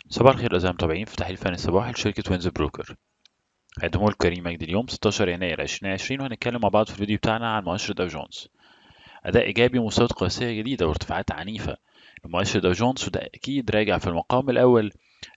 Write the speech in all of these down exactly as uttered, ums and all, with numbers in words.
صباح الخير أعزائي المتابعين في تحليل فني الصباحي لشركة وينز بروكر. هيديهم الكريم مجدي اليوم ستاشر يناير ألفين وعشرين، وهنتكلم مع بعض في الفيديو بتاعنا عن مؤشر داو جونز. أداء إيجابي ومستويات قياسية جديدة وارتفاعات عنيفة لمؤشر داو جونز، وده أكيد راجع في المقام الأول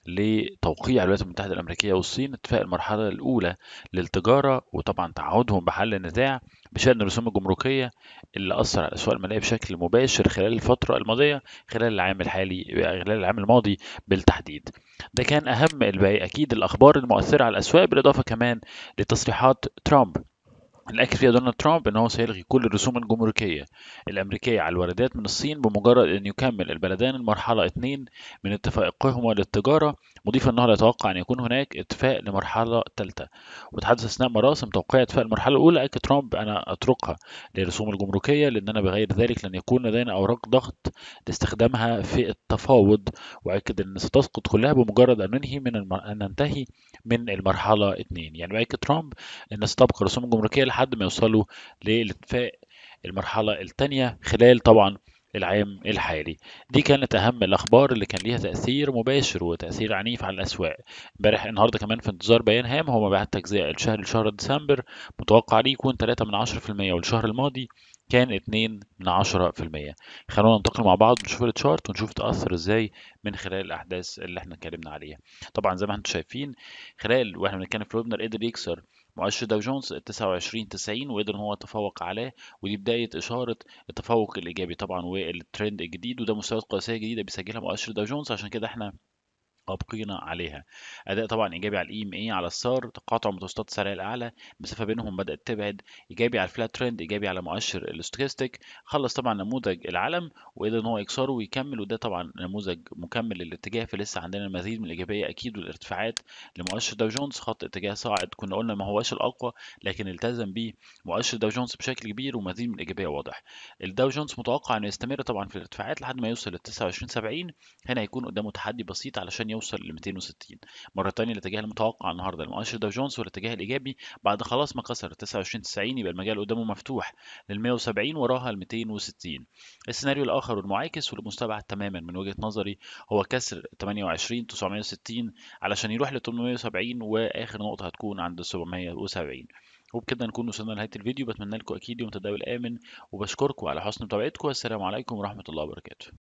لتوقيع الولايات المتحدة الأمريكية والصين اتفاق المرحلة الأولى للتجارة، وطبعا تعهدهم بحل النزاع بشأن الرسوم الجمركية اللي أثر على الأسواق المالية بشكل مباشر خلال الفترة الماضية، خلال العام الحالي خلال العام الماضي بالتحديد. ده كان أهم الباقي أكيد الأخبار المؤثرة على الأسواق، بالإضافة كمان لتصريحات ترامب اللي أكد فيها دونالد ترامب إن هو سيلغي كل الرسوم الجمركية الأمريكية على الواردات من الصين بمجرد أن يكمل البلدان المرحلة اثنين من اتفاقهما للتجارة، مضيفا أنه لا يتوقع أن يكون هناك اتفاق لمرحلة ثالثة. وتحدث أثناء مراسم توقيع اتفاق المرحلة الأولى أكد ترامب: أنا أتركها للرسوم الجمركية لأننا بغير ذلك لن يكون لدينا أوراق ضغط لاستخدامها في التفاوض. وأكد أن ستسقط كلها بمجرد أن ننهي من الم... أن ننتهي من المرحلة اثنين. يعني بيأكد ترامب أن ستبقى الرسوم الجمركية لحد ما يوصلوا للاتفاق المرحلة الثانية خلال طبعا العام الحالي. دي كانت أهم الأخبار اللي كان ليها تأثير مباشر وتأثير عنيف على الأسواق. امبارح النهارده كمان في انتظار بيان هام هو مبيعات تجزئة الشهر لشهر ديسمبر، متوقع عليه يكون ثلاثة من عشرة في المية، والشهر الماضي كان اتنين من عشرة في المية. خلونا ننتقل مع بعض نشوف التشارت ونشوف تأثر ازاي من خلال الأحداث اللي احنا اتكلمنا عليها. طبعا زي ما انتم شايفين، خلال واحنا بنتكلم في الويبنر قدر يكسر مؤشر داو جونز تسعة وعشرين تسعين، وقدر ان هو يتفوق عليه. ودي بدايه اشاره التفوق الايجابي طبعا والترند الجديد، وده مستويات قياسيه جديده بيسجلها مؤشر داو جونز، عشان كده احنا أبقينا عليها. أداء طبعا إيجابي على الإي إم إي على السار، تقاطع متوسطات السعر الأعلى، المسافة بينهم بدأت تبعد. إيجابي على الفلات ترند، إيجابي على مؤشر الاستوكاستيك. خلص طبعا نموذج العلم وقدر إن هو يكسره ويكمل، وده طبعا نموذج مكمل للاتجاه، فلسه عندنا المزيد من الإيجابية أكيد والارتفاعات لمؤشر داو جونز. خط اتجاه صاعد كنا قلنا ما هواش الأقوى، لكن التزم بيه مؤشر داو جونز بشكل كبير ومزيد من الإيجابية واضح. الداو جونز متوقع إنه يستمر طبعا في الارتفاعات لحد ما يوصل لل تسعة وعشرين سبعين. هنا هيكون قدامه تحدي بسيط علشان يوصل ل مئتين وستين. مرة تانية الاتجاه المتوقع النهارده لمؤشر داو جونز هو الاتجاه الإيجابي، بعد خلاص ما كسر تسعة وعشرين تسعين يبقى المجال قدامه مفتوح لل مئة وسبعين، وراها ال مئتين وستين. السيناريو الآخر والمعاكس واللي مستبعد تماما من وجهة نظري هو كسر ثمانية وعشرين تسعمية وستين علشان يروح ل ثمانمية وسبعين، وآخر نقطة هتكون عند سبعمية وسبعين. وبكده نكون وصلنا لنهاية الفيديو. بتمنى لكم أكيد يوم تداول آمن، وبشكركم على حسن متابعتكم. والسلام عليكم ورحمة الله وبركاته.